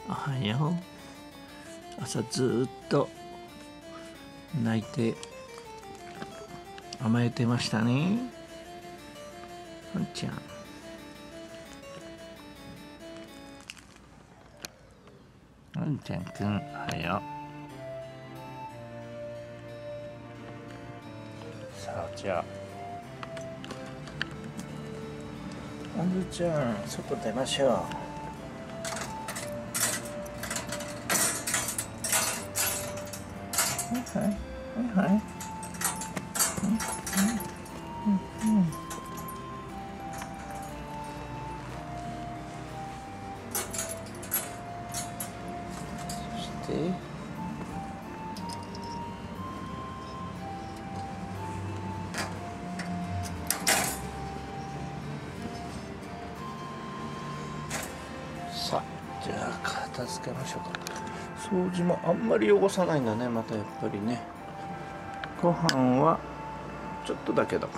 おはよう。朝ずーっと泣いて甘えてましたね。はんちゃん。はんちゃんくん、おはよう。さあ、じゃあ。あんずちゃん、外出ましょう。はいはいはいはい。そしてさあ、じゃあ片付けましょうか。掃除もあんまり汚さないんだね。またやっぱりね。ご飯はちょっとだけだ。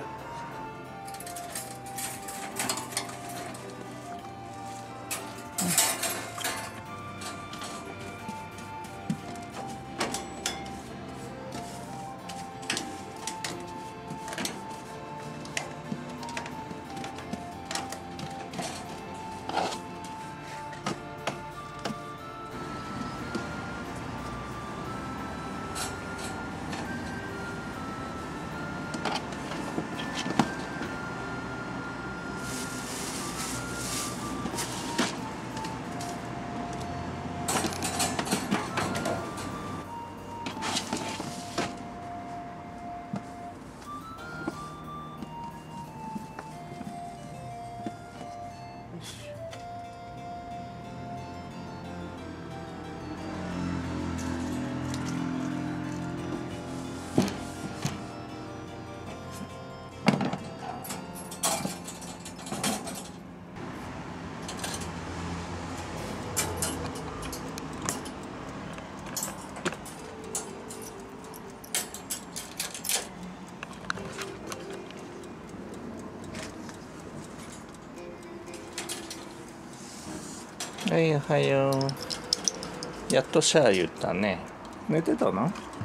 はい、おはよう。やっとシャー言ったね。寝てたの？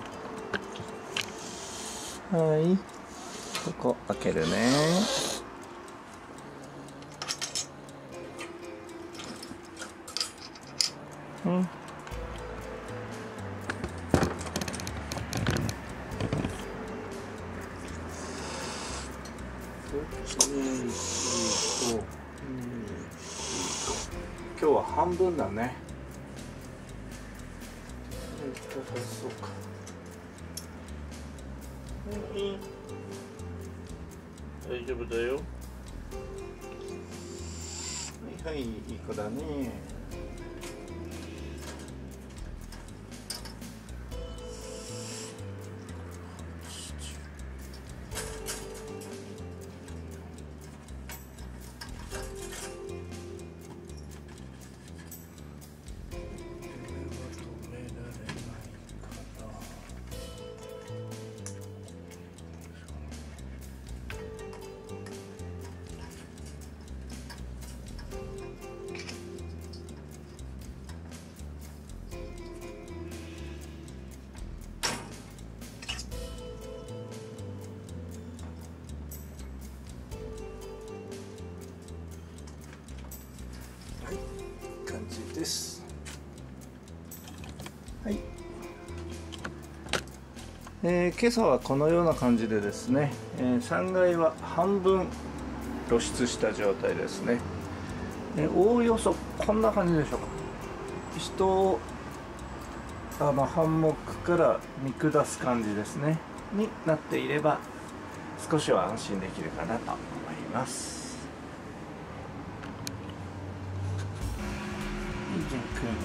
はい。ここ開けるね。うん。今日は半分だね。そうか。大丈夫だよ。はいはい、いい子だね。です。はい。今朝はこのような感じでですね、3階は半分露出した状態ですね。おおよそこんな感じでしょうか。人をハンモックから見下す感じですねになっていれば少しは安心できるかなと思います。いいじゃんくん。いい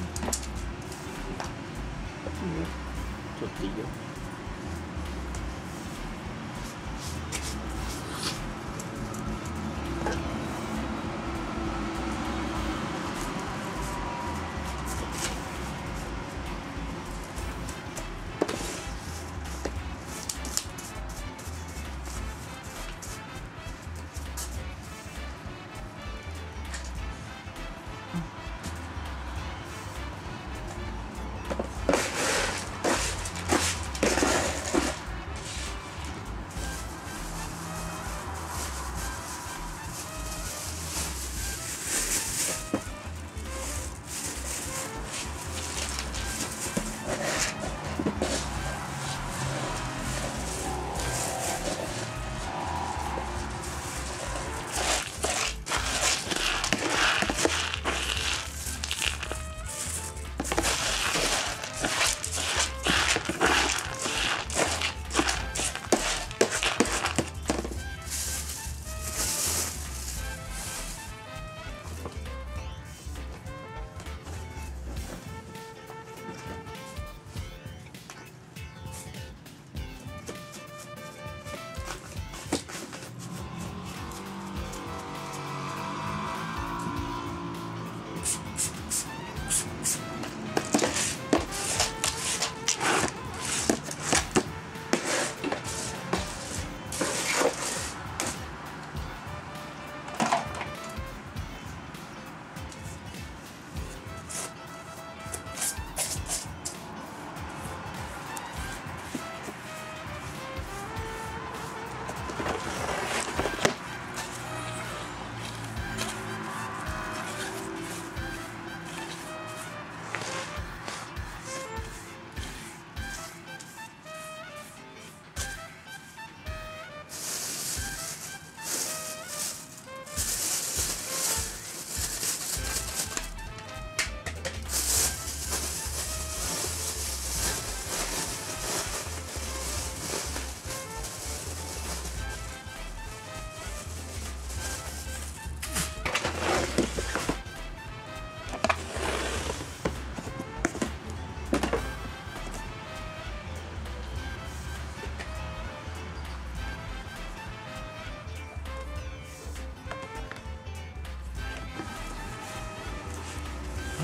よ。ちょっといいよ。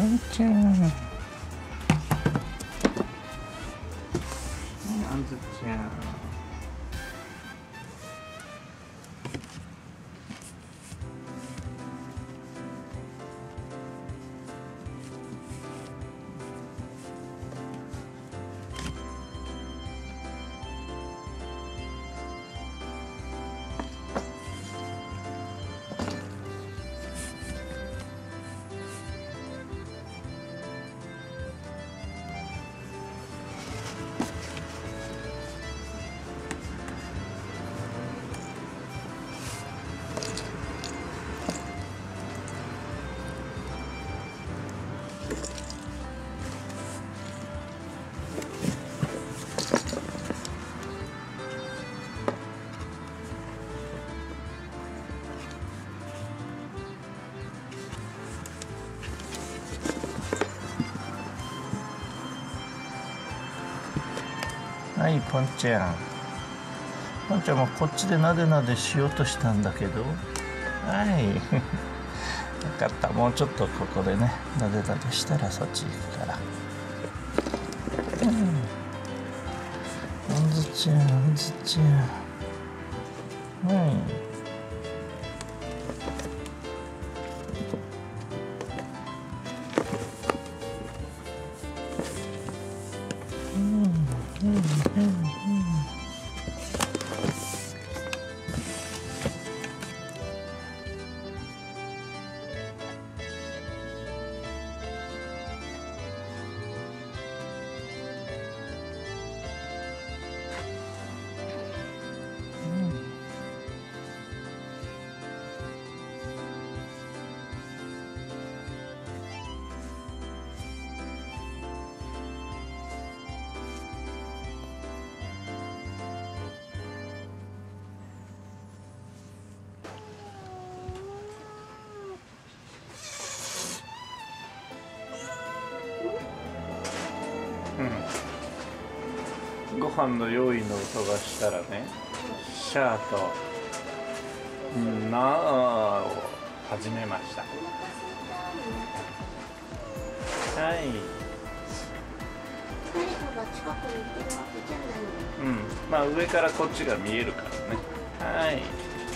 んちゃん。あんずちゃん。はい、ポンちゃん。ポンちゃんもこっちでなでなでしようとしたんだけど。はい。分かった。もうちょっとここでね、なでなでしたらそっち行くから。あんずちゃん、あんずちゃん。はい。ご飯の用意の音がしたらね、シャーとなーを始めました。はい。 誰かが近くにいてるわけじゃない。 まあ上からこっちが見えるからね。はい。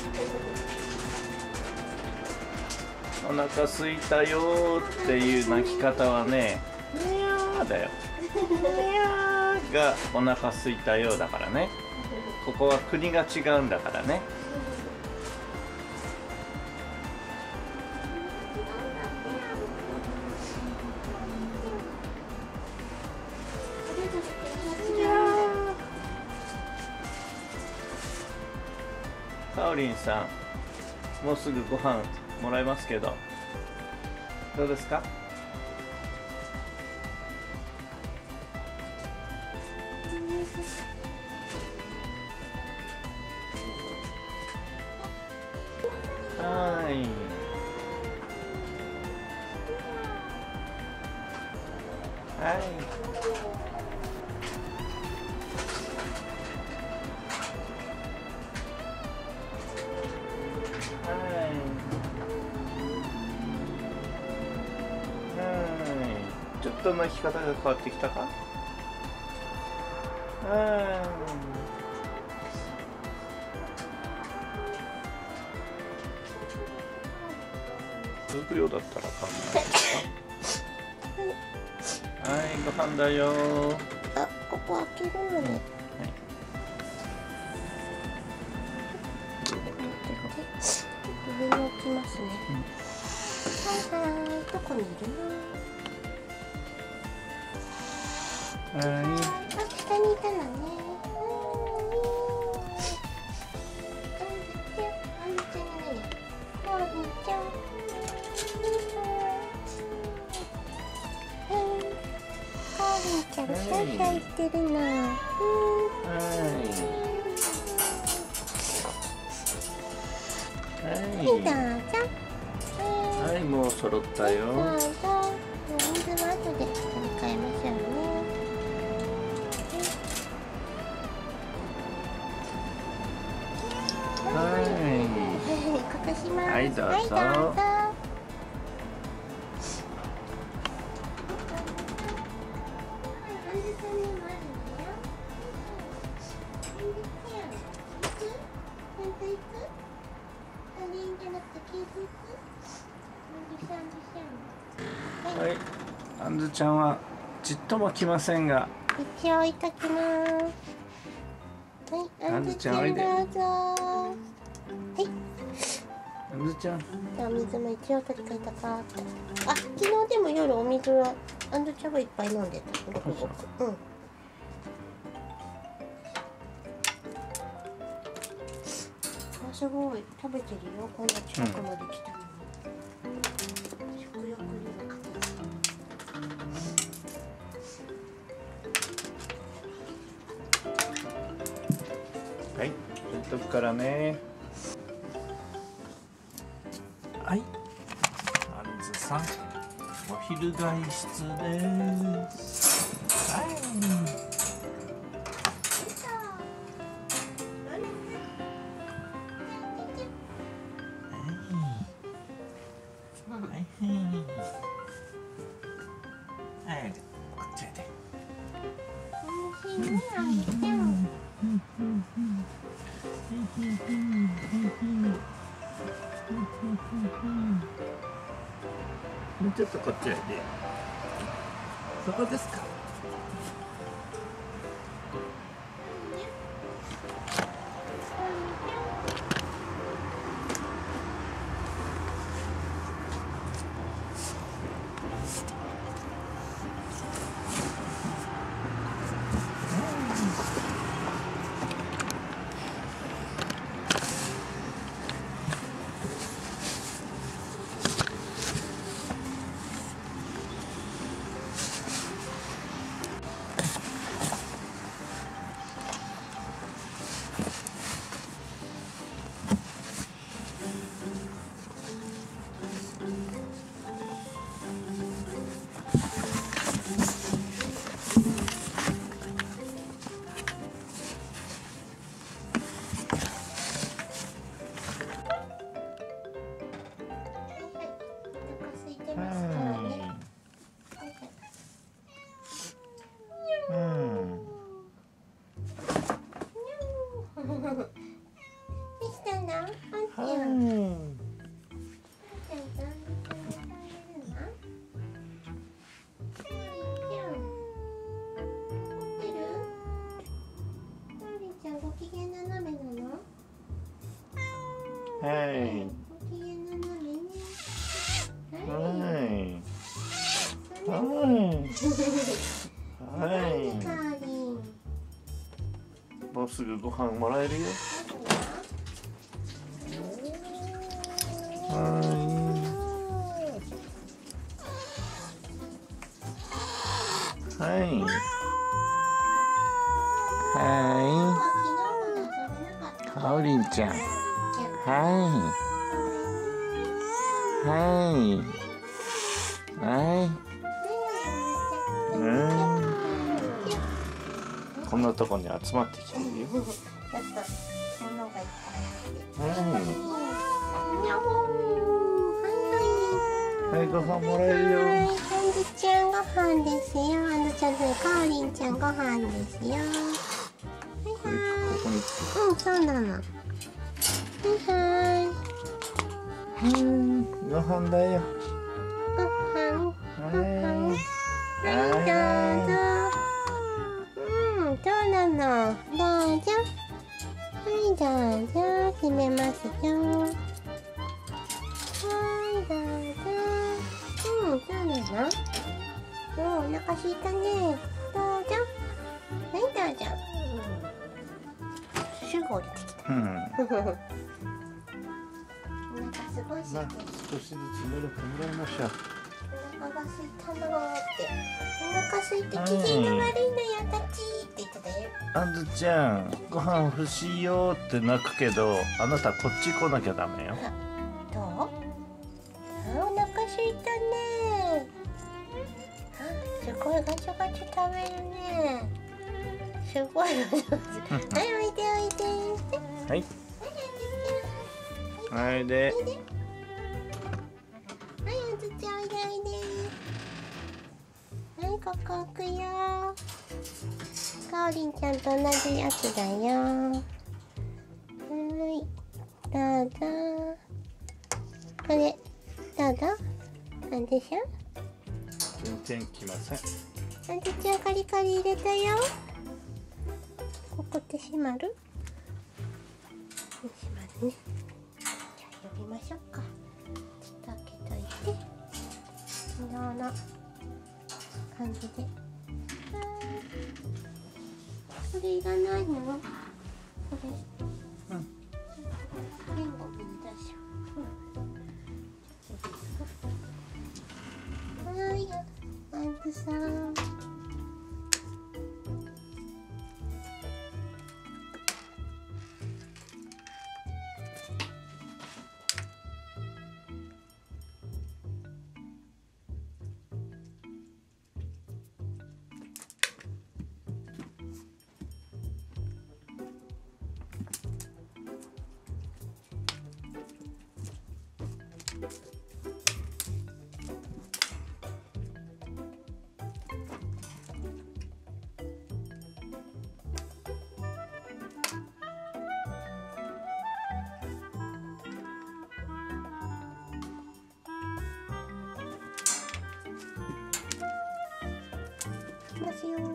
お腹すいたよっていう泣き方はね、にゃーだよ。にゃーがお腹すいたようだからね。ここは国が違うんだからね。かおりんさん、もうすぐご飯もらえますけど、どうですか？はい。はい。ちょっと泣き方が変わってきたか？続くようだったらあかんない。はい、ご飯だよ。 あ、ここ開けるのね。はい。上に置きますね。はいはい、どこにいるの？はい。あ、下にいたのね。ちゃん、シャーシャー言ってるな。はい、どうぞ。 はい、もう揃ったよ。 どうぞ。お水は後で取り替えましょうね。 はい。 ここします。 はい、どうぞ。 ずちゃんはちっとも来ませんが、 一応置いときます。はい、あんずちゃんどうぞ。はい。 あんずちゃん。 じゃあ水も一応取り替えたかって。あ、昨日でも夜お水はあんずちゃんはいっぱい飲んでた。ごくごく。うん。すごい食べてるよ。こんな近くまで来たのに。食欲には勝てず。 はい、置いとくからね。はい、あんずさん、お昼外出です。はい。こっちで。もうちょっとこっちへで。そこですか。はい。はい。もうすぐご飯もらえるよ。はい。はい。はい。かおりんちゃん。はい。はい。はい。こんなとこに集まってきてるよ。はい、ご飯もらえるよ。 あんずちゃんご飯ですよ。あんずちゃんとかおりんちゃんご飯ですよ。 ここに。 うん、そうなの。はい。 ご飯だよ。 ご飯。はい、どうぞ。そうなの。どうぞ。はい、どうぞ。閉めますよ。はい、どうぞ。そうなの。お腹すいたね。どうぞ。はい、どうぞ。すぐ降りてきた。お腹すごい空いてる。 少しずつミルクもらいましょう。 お腹が空いたのって。お腹空いて機嫌が悪いのよ、たちって言ってたよ。 あんずちゃん、ご飯欲しいよって泣くけど、あなたこっち来なきゃダメよ。 どう？お腹空いたね。すごいガチャガチャ食べるね。すごい上手。はい、おいでおいで。 はい。はいで。 はい、あずちゃんおいでおいで。はい、ここ置くよ。かおりんちゃんと同じやつだよ。はい、どうぞ。これ、どうぞ。なんでしょ？ 全然きません。 あんずちゃんカリカリ入れたよ。ここって閉まる？閉まるね。じゃあ呼びましょうか。ちょっと開けといて。このような感じで。これいらないの？これ。 うん。 言語見出しょ。はい、あんずさん。いきますよ。よ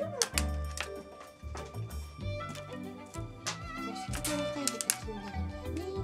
し、ここに入ると積んでるんだよね。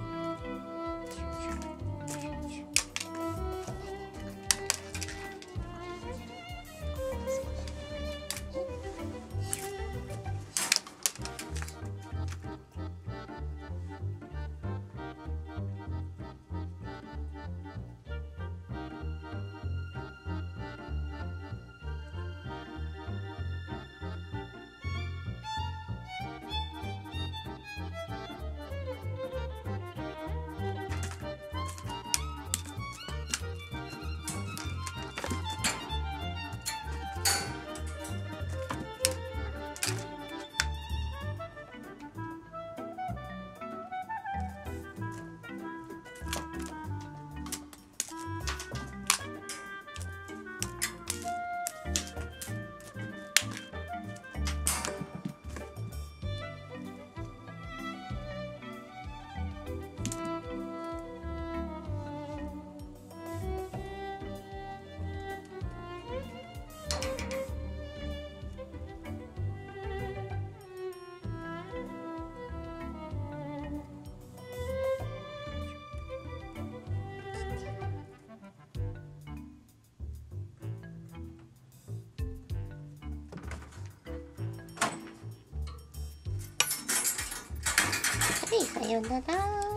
はい、さよなら。ありがとう。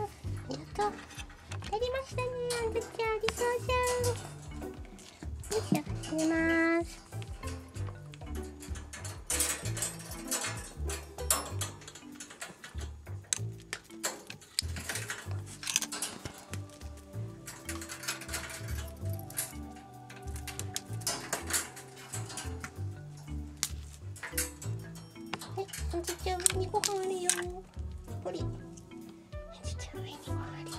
やりましたね、あんずちゃん、理想じゃん。よいしょ、入れます。はい、あんずちゃん、上にご飯あるよ。ほり。あんずちゃん、上にご飯あるよ。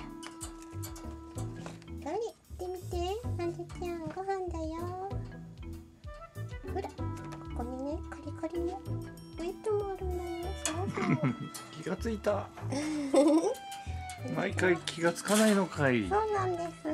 ほり、行ってみて。あんずちゃん、ご飯だよ。ほら、ここにね、カリカリのウェットもあるのよ。そうそう。 気がついた。毎回気がつかないのかい。 そうなんです。